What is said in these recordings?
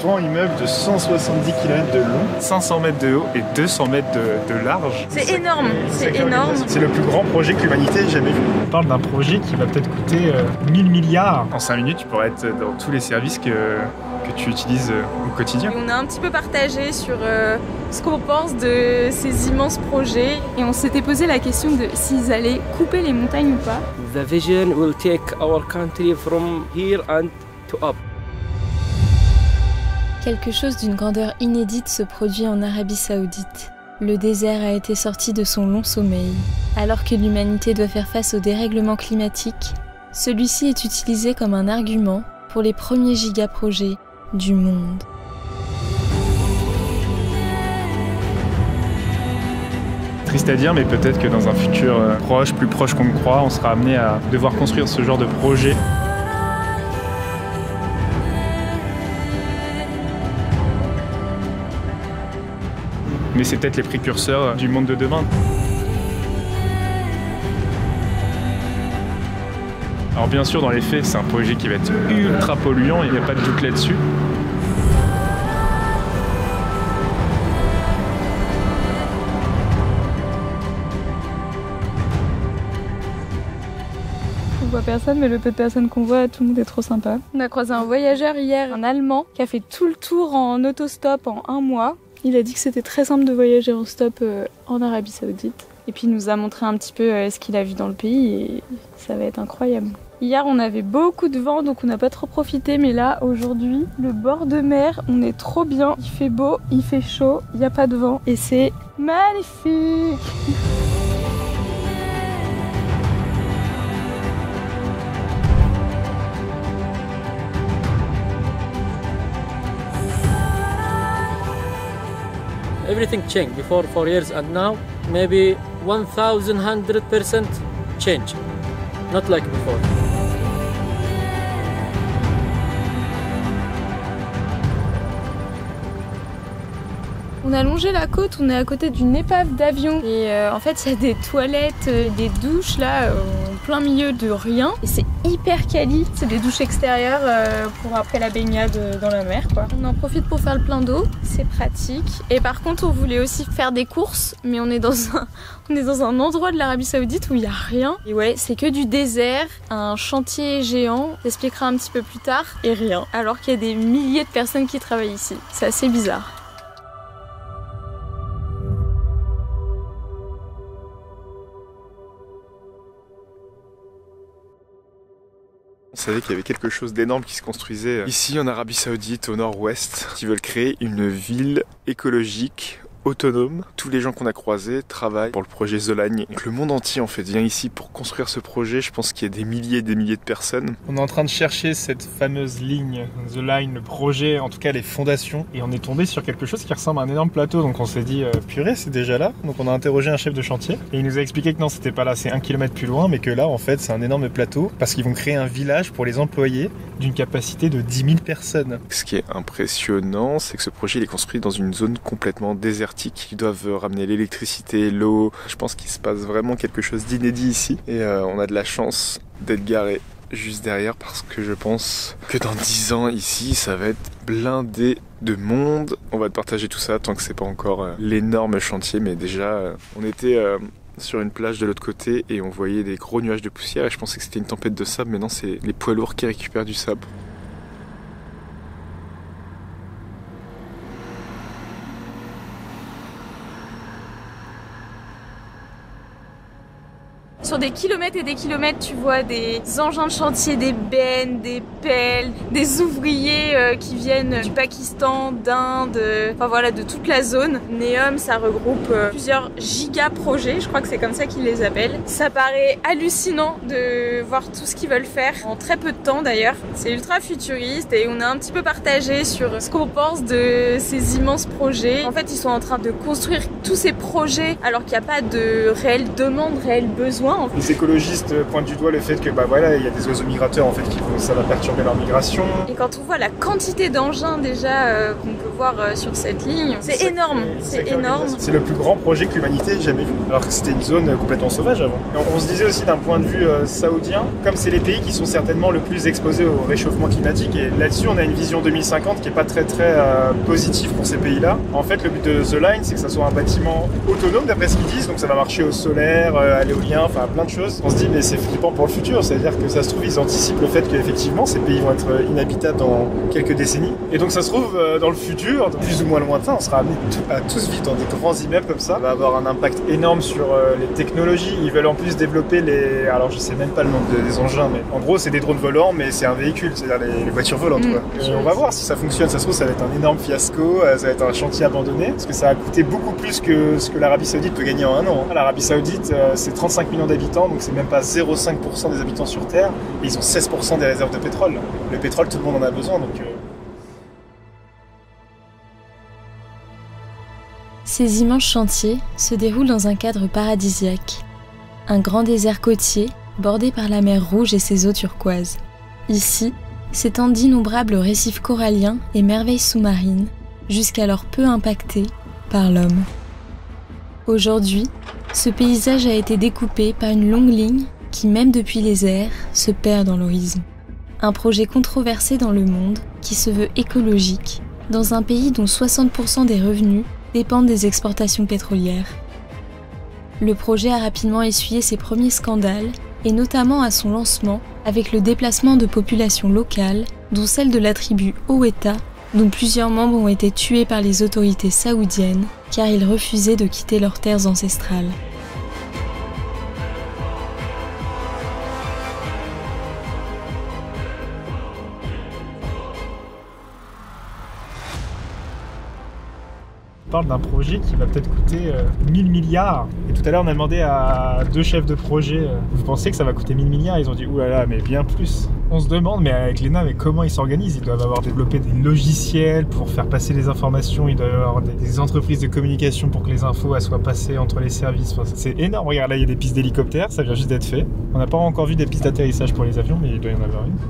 grand immeuble de 170 km de long, 500 mètres de haut et 200 mètres de large. C'est énorme, c'est énorme. C'est le plus grand projet que l'humanité ait jamais vu. On parle d'un projet qui va peut-être coûter 1000 milliards. En 5 minutes, tu pourrais être dans tous les services que tu utilises au quotidien. Et on a un petit peu partagé sur ce qu'on pense de ces immenses projets et on s'était posé la question de s'ils allaient couper les montagnes ou pas. The vision will take our country from here and to up. Quelque chose d'une grandeur inédite se produit en Arabie Saoudite. Le désert a été sorti de son long sommeil. Alors que l'humanité doit faire face au dérèglement climatique, celui-ci est utilisé comme un argument pour les premiers gigaprojets du monde. Triste à dire, mais peut-être que dans un futur proche, plus proche qu'on ne croit, on sera amené à devoir construire ce genre de projet. Mais c'est peut-être les précurseurs du monde de demain. Alors bien sûr, dans les faits, c'est un projet qui va être ultra polluant, il n'y a pas de doute là-dessus. On voit personne, mais le peu de personnes qu'on voit, tout le monde est trop sympa. On a croisé un voyageur hier, un Allemand, qui a fait tout le tour en autostop en 1 mois. Il a dit que c'était très simple de voyager en stop en Arabie Saoudite. Et puis il nous a montré un petit peu ce qu'il a vu dans le pays et ça va être incroyable. Hier on avait beaucoup de vent donc on n'a pas trop profité, mais là aujourd'hui le bord de mer, on est trop bien. Il fait beau, il fait chaud, il n'y a pas de vent et c'est magnifique. Everything changed before 4 years and now maybe 1100% change. Not like before. On a longé la côte, on est à côté d'une épave d'avion et en fait il y a des toilettes, des douches là en plein milieu de rien et c'est hyper quali, c'est des douches extérieures pour après la baignade dans la mer quoi. On en profite pour faire le plein d'eau, c'est pratique et par contre on voulait aussi faire des courses mais on est dans un endroit de l'Arabie Saoudite où il n'y a rien et ouais c'est que du désert, un chantier géant, j'expliquerai un petit peu plus tard et rien alors qu'il y a des milliers de personnes qui travaillent ici, c'est assez bizarre. On savait qu'il y avait quelque chose d'énorme qui se construisait ici en Arabie Saoudite, au nord-ouest, qui veulent créer une ville écologique, autonome. Tous les gens qu'on a croisés travaillent pour le projet The Line. Donc le monde entier en fait vient ici pour construire ce projet. Je pense qu'il y a des milliers et des milliers de personnes. On est en train de chercher cette fameuse ligne, The Line, le projet, en tout cas les fondations. Et on est tombé sur quelque chose qui ressemble à un énorme plateau. Donc on s'est dit, purée, c'est déjà là. Donc on a interrogé un chef de chantier. Et il nous a expliqué que non, c'était pas là, c'est 1 kilomètre plus loin. Mais que là, en fait, c'est un énorme plateau. Parce qu'ils vont créer un village pour les employés d'une capacité de 10 000 personnes. Ce qui est impressionnant, c'est que ce projet il est construit dans une zone complètement désertique. Ils doivent ramener l'électricité, l'eau. Je pense qu'il se passe vraiment quelque chose d'inédit ici. Et on a de la chance d'être garé juste derrière parce que je pense que dans 10 ans ici, ça va être blindé de monde. On va te partager tout ça tant que c'est pas encore l'énorme chantier. Mais déjà, on était sur une plage de l'autre côté et on voyait des gros nuages de poussière. Et je pensais que c'était une tempête de sable, mais non, c'est les poids lourds qui récupèrent du sable. Sur des kilomètres et des kilomètres, tu vois des engins de chantier, des bennes, des pelles, des ouvriers qui viennent du Pakistan, d'Inde, enfin voilà, de toute la zone. Neom, ça regroupe plusieurs giga-projets, je crois que c'est comme ça qu'ils les appellent. Ça paraît hallucinant de voir tout ce qu'ils veulent faire en très peu de temps d'ailleurs. C'est ultra futuriste et on a un petit peu partagé sur ce qu'on pense de ces immenses projets. En fait, ils sont en train de construire tous ces projets alors qu'il n'y a pas de réelle demande, réel besoin. loin. Les écologistes pointent du doigt le fait que voilà, il y a des oiseaux migrateurs en fait ça va perturber leur migration. Et quand on voit la quantité d'engins déjà qu'on peut voir sur cette ligne, c'est énorme, c'est énorme. C'est le plus grand projet que l'humanité ait jamais vu, alors que c'était une zone complètement sauvage avant. Et on se disait aussi d'un point de vue saoudien, comme c'est les pays qui sont certainement le plus exposés au réchauffement climatique, et là-dessus on a une vision 2050 qui est pas très positive pour ces pays-là. En fait, le but de The Line, c'est que ça soit un bâtiment autonome d'après ce qu'ils disent, donc ça va marcher au solaire, à l'éolien, enfin plein de choses. On se dit mais c'est flippant pour le futur, c'est-à-dire que ça se trouve ils anticipent le fait qu'effectivement ces pays vont être inhabitables dans quelques décennies. Et donc ça se trouve dans le futur, plus ou moins lointain, on sera amené à tous vivre dans des grands immeubles comme ça. Ça va avoir un impact énorme sur les technologies. Ils veulent en plus développer alors je sais même pas le nom des engins, mais en gros c'est des drones volants, mais c'est un véhicule, c'est-à-dire les voitures volantes quoi. On va voir si ça fonctionne, ça se trouve ça va être un énorme fiasco, ça va être un chantier abandonné, parce que ça a coûté beaucoup plus que ce que l'Arabie Saoudite peut gagner en un an. L'Arabie Saoudite c'est 35 millions d'habitants, donc c'est même pas 0,5% des habitants sur Terre, et ils ont 16% des réserves de pétrole. Le pétrole tout le monde en a besoin, donc... Ces immenses chantiers se déroulent dans un cadre paradisiaque. Un grand désert côtier, bordé par la mer Rouge et ses eaux turquoises. Ici, s'étendent d'innombrables récifs coralliens et merveilles sous-marines, jusqu'alors peu impactés par l'homme. Aujourd'hui, ce paysage a été découpé par une longue ligne qui, même depuis les airs, se perd dans l'horizon. Un projet controversé dans le monde qui se veut écologique, dans un pays dont 60% des revenus dépendent des exportations pétrolières. Le projet a rapidement essuyé ses premiers scandales, et notamment à son lancement avec le déplacement de populations locales, dont celle de la tribu Oweta, dont plusieurs membres ont été tués par les autorités saoudiennes car ils refusaient de quitter leurs terres ancestrales. On parle d'un projet qui va peut-être coûter 1000 milliards. Et tout à l'heure, on a demandé à 2 chefs de projet, vous pensez que ça va coûter 1000 milliards? Ils ont dit, oulala, mais bien plus. On se demande, mais avec l'ENA, mais comment ils s'organisent? Ils doivent avoir développé des logiciels pour faire passer les informations, ils doivent avoir des entreprises de communication pour que les infos soient passées entre les services. Enfin, c'est énorme. Regarde, là, il y a des pistes d'hélicoptères, ça vient juste d'être fait. On n'a pas encore vu des pistes d'atterrissage pour les avions, mais il doit y en avoir une.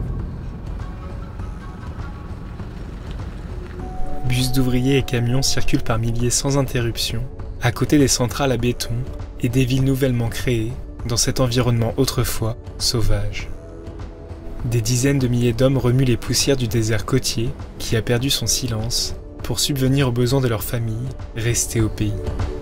Bus d'ouvriers et camions circulent par milliers sans interruption, à côté des centrales à béton et des villes nouvellement créées dans cet environnement autrefois sauvage. Des dizaines de milliers d'hommes remuent les poussières du désert côtier qui a perdu son silence pour subvenir aux besoins de leurs familles restées au pays.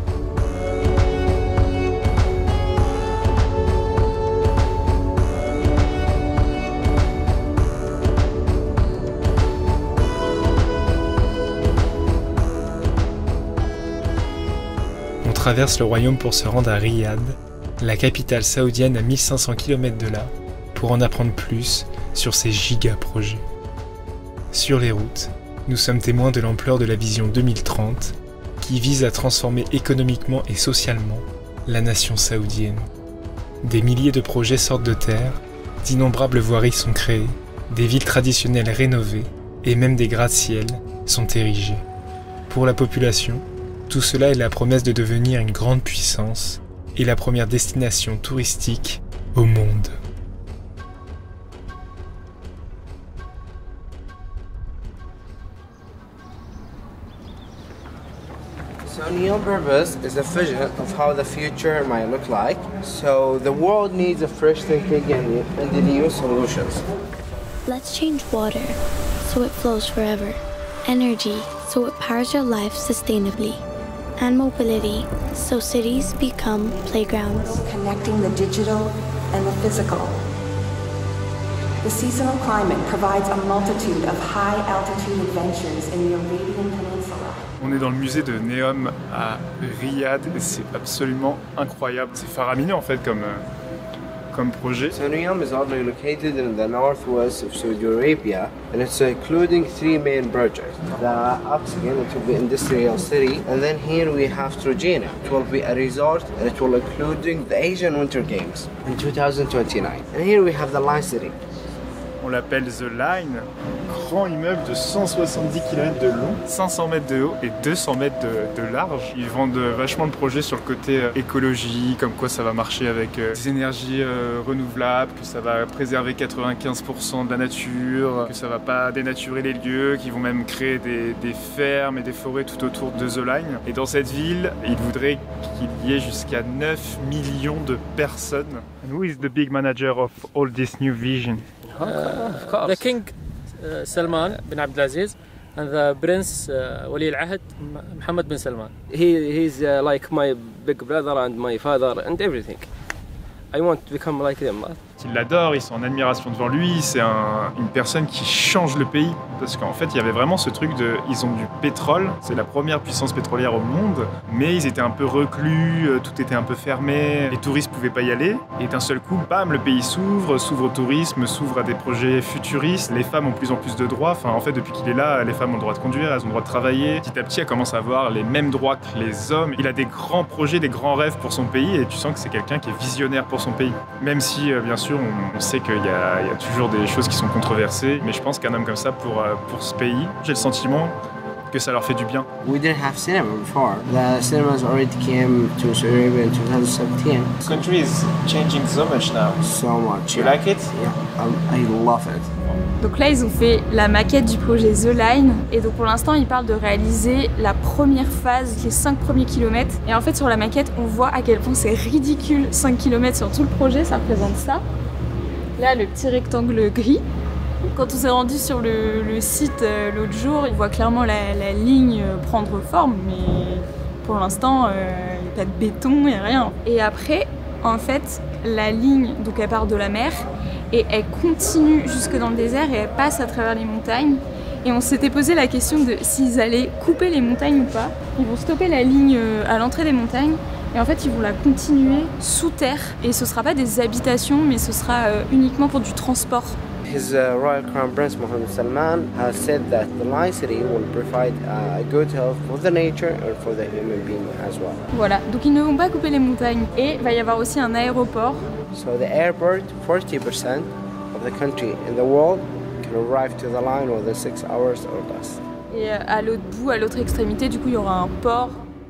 On traverse le royaume pour se rendre à Riyad, la capitale saoudienne à 1500 km de là, pour en apprendre plus sur ces giga-projets. Sur les routes, nous sommes témoins de l'ampleur de la vision 2030 qui vise à transformer économiquement et socialement la nation saoudienne. Des milliers de projets sortent de terre, d'innombrables voiries sont créées, des villes traditionnelles rénovées et même des gratte-ciel sont érigés. Pour la population, tout cela est la promesse de devenir une grande puissance et la première destination touristique au monde. So Neon Purpose is a vision of how the future might look like. So the world needs a fresh thinking and the new solutions. Let's change water so it flows forever. Energy so it powers your life sustainably. And mobility so cities become playgrounds. Connecting the digital and the physical. The seasonal climate provides a multitude of high-altitude adventures in the Arabian Peninsula. On est dans le musée de Neom à Riyad et c'est absolument incroyable. C'est faramineux en fait comme projet. So Neom is oddly located in the northwest of Saudi Arabia, and it's including 3 main projects. The Oxygen, it will be industrial city, and then here we have Trojena. It will be a resort, and it will including the Asian Winter Games in 2029. And here we have the Line City. On l'appelle The Line. Grand immeuble de 170 km de long, 500 mètres de haut et 200 mètres de large. Ils vendent vachement le projet sur le côté écologie, comme quoi ça va marcher avec des énergies renouvelables, que ça va préserver 95% de la nature, que ça va pas dénaturer les lieux, qu'ils vont même créer des fermes et des forêts tout autour de The Line. Et dans cette ville, ils voudraient qu'il y ait jusqu'à 9 millions de personnes. And who is the big manager of all this new vision? Of course. The King Salman bin Abdulaziz and the Prince Wali al-Ahd Mohammed bin Salman. He's like my big brother and my father and everything. I want to become like them. Ils l'adorent, ils sont en admiration devant lui, c'est une personne qui change le pays. Parce qu'en fait, il y avait vraiment ce truc de... Ils ont du pétrole, c'est la première puissance pétrolière au monde, mais ils étaient un peu reclus, tout était un peu fermé, les touristes ne pouvaient pas y aller. Et d'un seul coup, bam, le pays s'ouvre au tourisme, s'ouvre à des projets futuristes. Les femmes ont de plus en plus de droits. Enfin, en fait, depuis qu'il est là, les femmes ont le droit de conduire, elles ont le droit de travailler. Petit à petit, elles commencent à avoir les mêmes droits que les hommes. Il a des grands projets, des grands rêves pour son pays, et tu sens que c'est quelqu'un qui est visionnaire pour son pays. Même si, bien sûr, on sait qu'il y a toujours des choses qui sont controversées, mais je pense qu'un homme comme ça, pour ce pays, j'ai le sentiment que ça leur fait du bien. We didn't have cinema before. The cinemas already came to Saudi Arabia in 2017. The country is changing so much now. So much. You like it? Yeah, I love it. Donc là, ils ont fait la maquette du projet The Line. Et donc pour l'instant, ils parlent de réaliser la première phase, les 5 premiers kilomètres. Et en fait, sur la maquette, on voit à quel point c'est ridicule. 5 km sur tout le projet, ça représente ça. Là, le petit rectangle gris. Quand on s'est rendu sur le site l'autre jour, on voit clairement la ligne prendre forme. Mais pour l'instant, il n'y a pas de béton, il n'y a rien. Et après, en fait, la ligne, donc elle part de la mer. Et elle continue jusque dans le désert et elle passe à travers les montagnes. Et on s'était posé la question de s'ils allaient couper les montagnes ou pas. Ils vont stopper la ligne à l'entrée des montagnes et en fait ils vont la continuer sous terre. Et ce ne sera pas des habitations mais ce sera uniquement pour du transport. His Royal Crown Prince Mohammed Salman has said that the Line City will provide a good health for the nature and for the human being as well. Voilà, donc ils ne vont pas couper les montagnes. Et il va y avoir aussi un aéroport. So the airport, 40% of the country in the world can arrive to the line within 6 hours or less. Et à l'autre bout, à l'autre extrémité, du coup, il y aura un port.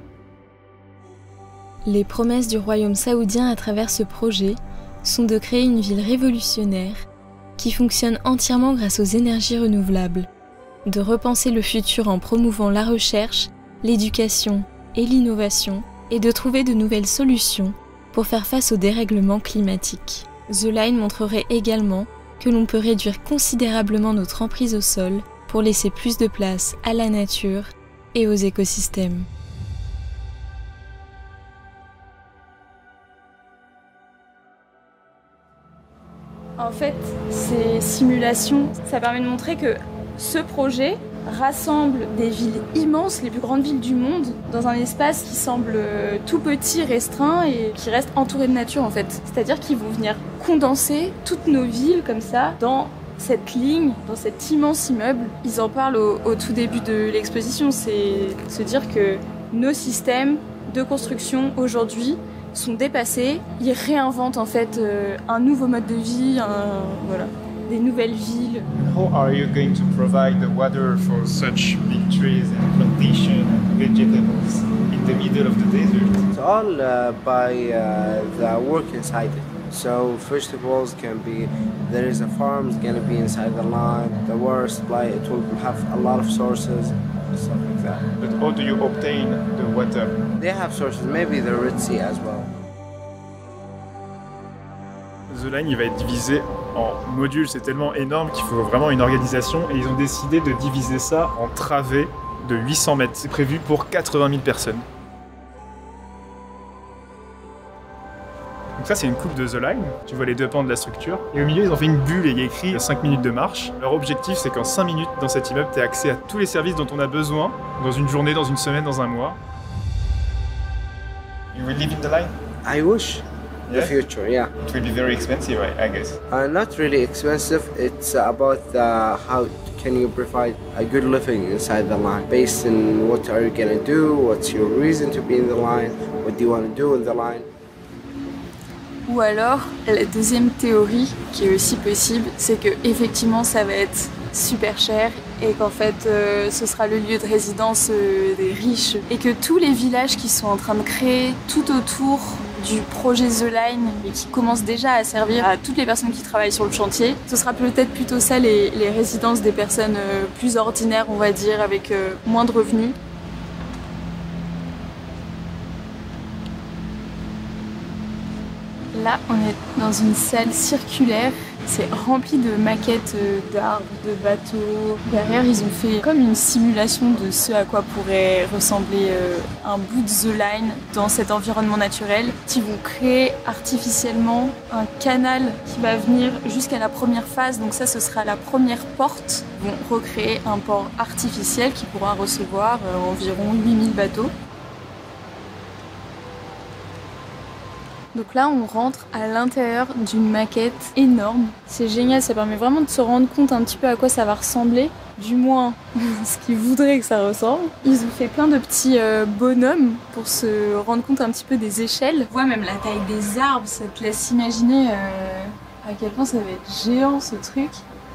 Les promesses du royaume saoudien à travers ce projet sont de créer une ville révolutionnaire qui fonctionne entièrement grâce aux énergies renouvelables, de repenser le futur en promouvant la recherche, l'éducation et l'innovation, et de trouver de nouvelles solutions pour faire face au dérèglement climatique. The Line montrerait également que l'on peut réduire considérablement notre emprise au sol pour laisser plus de place à la nature et aux écosystèmes. En fait, ces simulations, ça permet de montrer que ce projet rassemble des villes immenses, les plus grandes villes du monde, dans un espace qui semble tout petit, restreint et qui reste entouré de nature en fait. C'est-à-dire qu'ils vont venir condenser toutes nos villes comme ça dans cette ligne, dans cet immense immeuble. Ils en parlent au tout début de l'exposition, c'est se dire que nos systèmes de construction aujourd'hui sont dépassés. Ils réinventent en fait un nouveau mode de vie, voilà, des nouvelles villes. How are you going to provide the water for such big trees and plantation and vegetables in the middle of the desert? It's all by the work inside it. So vegetables can be, there is a farm is going to be inside the line, the water supply, it will have a lot of sources, stuff like that. But how do you obtain the water? They have sources, maybe the Red Sea as well. The Line, il va être divisé en modules, c'est tellement énorme qu'il faut vraiment une organisation et ils ont décidé de diviser ça en travées de 800 mètres. C'est prévu pour 80 000 personnes. Donc ça c'est une coupe de The Line, tu vois les deux pans de la structure. Et au milieu ils ont fait une bulle et il y a écrit 5 minutes de marche. Leur objectif c'est qu'en 5 minutes dans cet immeuble tu aies accès à tous les services dont on a besoin dans une journée, dans une semaine, dans un mois. You will live in The Line? I wish. The future, yeah. It will be very expensive, I guess. Not really expensive. It's about how can you provide a good living inside the line, based on what are you gonna do, what's your reason to be in the line, what do you want to do in the line. Ou alors, la deuxième théorie qui est aussi possible, c'est que effectivement ça va être super cher et qu'en fait ce sera le lieu de résidence des riches et que tous les villages qui sont en train de créer tout autour du projet The Line et qui commence déjà à servir à toutes les personnes qui travaillent sur le chantier, ce sera peut-être plutôt ça les résidences des personnes plus ordinaires, on va dire, avec moins de revenus. Là, on est dans une salle circulaire. C'est rempli de maquettes d'arbres, de bateaux. Derrière, ils ont fait comme une simulation de ce à quoi pourrait ressembler un bout de The Line dans cet environnement naturel. Ils vont créer artificiellement un canal qui va venir jusqu'à la première phase. Donc ça, ce sera la première porte. Ils vont recréer un port artificiel qui pourra recevoir environ 8000 bateaux. Donc là, on rentre à l'intérieur d'une maquette énorme. C'est génial, ça permet vraiment de se rendre compte un petit peu à quoi ça va ressembler. Du moins, ce qu'ils voudraient que ça ressemble. Ils ont fait plein de petits bonhommes pour se rendre compte un petit peu des échelles. On voit même la taille des arbres, ça te laisse imaginer à quel point ça va être géant ce truc.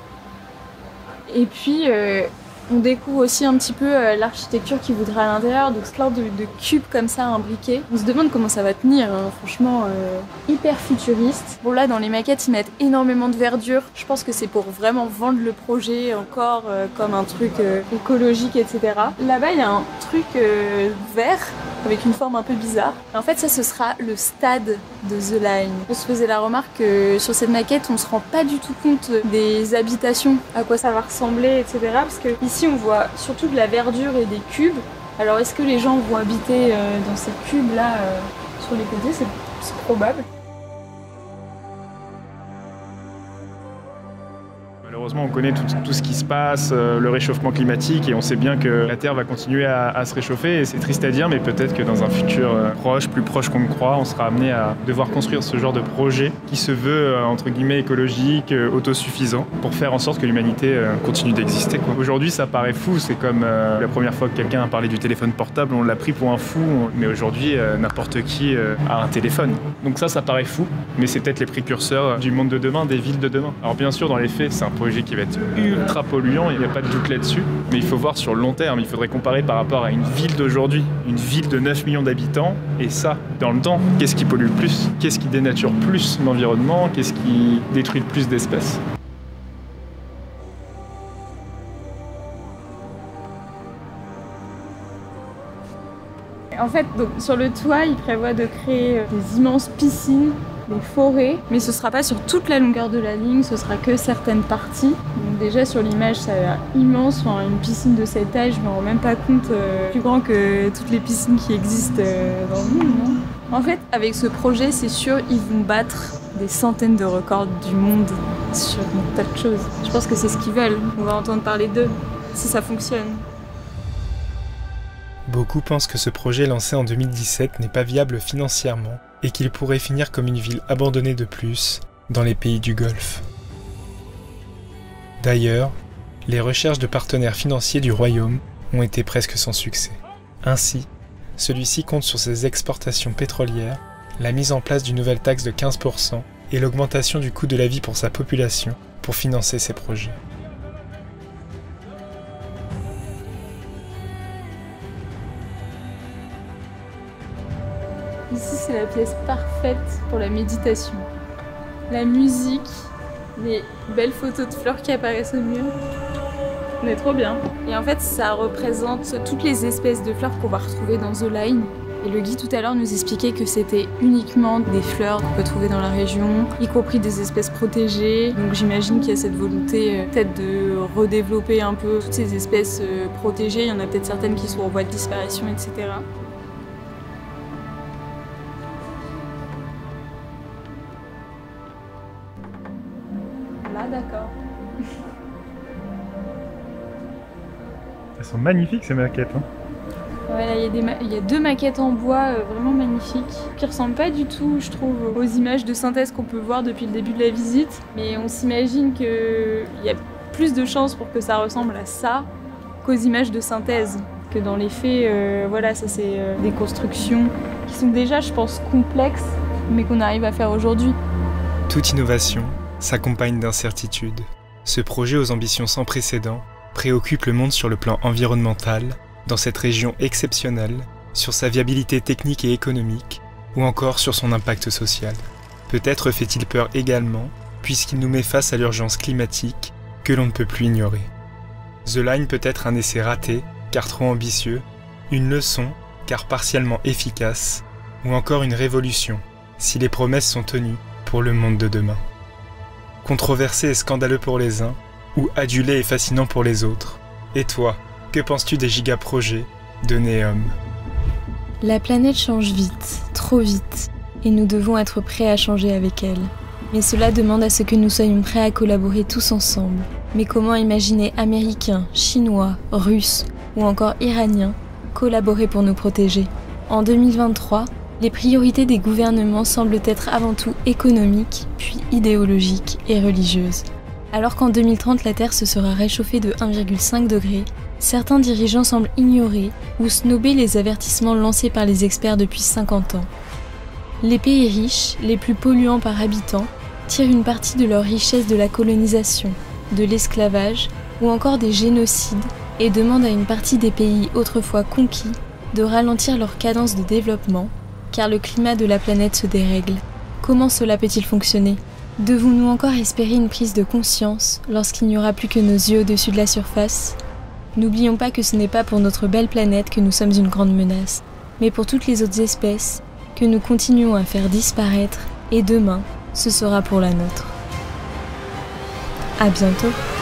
Et puis, on découvre aussi un petit peu l'architecture qu'ils voudraient à l'intérieur, donc plein de cubes comme ça imbriqués. On se demande comment ça va tenir, hein. Franchement, hyper futuriste. Bon là, dans les maquettes, ils mettent énormément de verdure. Je pense que c'est pour vraiment vendre le projet encore comme un truc écologique, etc. Là-bas, il y a un truc vert avec une forme un peu bizarre. Et en fait, ça, ce sera le stade de The Line. On se faisait la remarque que sur cette maquette, on se rend pas du tout compte des habitations, à quoi ça va ressembler, etc. Parce que ici, on voit surtout de la verdure et des cubes. Alors, est-ce que les gens vont habiter dans ces cubes-là sur les côtés? C'est probable. Malheureusement, on connaît tout ce qui se passe, le réchauffement climatique, et on sait bien que la Terre va continuer à se réchauffer. Et c'est triste à dire, mais peut-être que dans un futur proche, plus proche qu'on ne croit, on sera amené à devoir construire ce genre de projet qui se veut, entre guillemets, écologique, autosuffisant, pour faire en sorte que l'humanité continue d'exister, quoi. Aujourd'hui, ça paraît fou. C'est comme la première fois que quelqu'un a parlé du téléphone portable, on l'a pris pour un fou. Mais aujourd'hui, n'importe qui a un téléphone. Donc ça paraît fou, mais c'est peut-être les précurseurs du monde de demain, des villes de demain. Alors bien sûr, dans les faits, c'est un projet qui va être ultra polluant, il n'y a pas de doute là-dessus, mais il faut voir sur le long terme. Il faudrait comparer par rapport à une ville d'aujourd'hui, une ville de 9 millions d'habitants, et ça, dans le temps, qu'est-ce qui pollue le plus? Qu'est-ce qui dénature plus l'environnement? Qu'est-ce qui détruit le plus d'espèces? En fait, donc, sur le toit, ils prévoient de créer des immenses piscines, des forêts, mais ce sera pas sur toute la longueur de la ligne, ce sera que certaines parties. Donc déjà sur l'image, ça a l'air immense, enfin, une piscine de cette taille, je me rends même pas compte, plus grand que toutes les piscines qui existent dans le monde, non? En fait, avec ce projet, c'est sûr, ils vont battre des centaines de records du monde sur un tas de choses. Je pense que c'est ce qu'ils veulent, on va entendre parler d'eux, si ça fonctionne. Beaucoup pensent que ce projet lancé en 2017 n'est pas viable financièrement et qu'il pourrait finir comme une ville abandonnée de plus dans les pays du Golfe. D'ailleurs, les recherches de partenaires financiers du royaume ont été presque sans succès. Ainsi, celui-ci compte sur ses exportations pétrolières, la mise en place d'une nouvelle taxe de 15% et l'augmentation du coût de la vie pour sa population pour financer ses projets. Ici, c'est la pièce parfaite pour la méditation. La musique, les belles photos de fleurs qui apparaissent au mur. On est trop bien. Et en fait, ça représente toutes les espèces de fleurs qu'on va retrouver dans The Line. Et le guide tout à l'heure nous expliquait que c'était uniquement des fleurs qu'on peut trouver dans la région, y compris des espèces protégées. Donc j'imagine qu'il y a cette volonté peut-être de redévelopper un peu toutes ces espèces protégées. Il y en a peut-être certaines qui sont en voie de disparition, etc. D'accord. Elles sont magnifiques ces maquettes, hein. Voilà, il y a deux maquettes en bois vraiment magnifiques qui ressemblent pas du tout, je trouve, aux images de synthèse qu'on peut voir depuis le début de la visite. Mais on s'imagine qu'il y a plus de chances pour que ça ressemble à ça qu'aux images de synthèse. Que dans les faits, voilà, ça c'est des constructions qui sont déjà, je pense, complexes mais qu'on arrive à faire aujourd'hui. Toute innovation s'accompagne d'incertitudes. Ce projet aux ambitions sans précédent préoccupe le monde sur le plan environnemental, dans cette région exceptionnelle, sur sa viabilité technique et économique, ou encore sur son impact social. Peut-être fait-il peur également, puisqu'il nous met face à l'urgence climatique que l'on ne peut plus ignorer. The Line peut être un essai raté, car trop ambitieux, une leçon, car partiellement efficace, ou encore une révolution, si les promesses sont tenues pour le monde de demain. Controversé et scandaleux pour les uns, ou adulé et fascinant pour les autres. Et toi, que penses-tu des gigaprojets de Neom ? La planète change vite, trop vite, et nous devons être prêts à changer avec elle. Mais cela demande à ce que nous soyons prêts à collaborer tous ensemble. Mais comment imaginer Américains, Chinois, Russes ou encore Iraniens collaborer pour nous protéger ? En 2023, les priorités des gouvernements semblent être avant tout économiques, puis idéologiques et religieuses. Alors qu'en 2030 la Terre se sera réchauffée de 1,5 degré, certains dirigeants semblent ignorer ou snober les avertissements lancés par les experts depuis 50 ans. Les pays riches, les plus polluants par habitant, tirent une partie de leur richesse de la colonisation, de l'esclavage ou encore des génocides et demandent à une partie des pays autrefois conquis de ralentir leur cadence de développement, car le climat de la planète se dérègle. Comment cela peut-il fonctionner ? Devons-nous encore espérer une prise de conscience lorsqu'il n'y aura plus que nos yeux au-dessus de la surface ? N'oublions pas que ce n'est pas pour notre belle planète que nous sommes une grande menace, mais pour toutes les autres espèces que nous continuons à faire disparaître, et demain, ce sera pour la nôtre. À bientôt.